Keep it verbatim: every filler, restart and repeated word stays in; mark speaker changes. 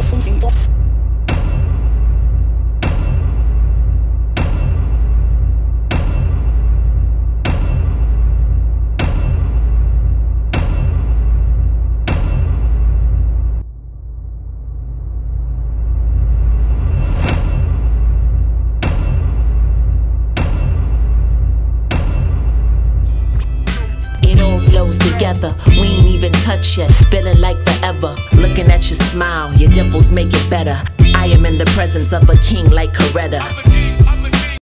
Speaker 1: Together, we ain't even touched yet, feeling like forever. Looking at your smile, your dimples make it better. I am in the presence of a king like Coretta.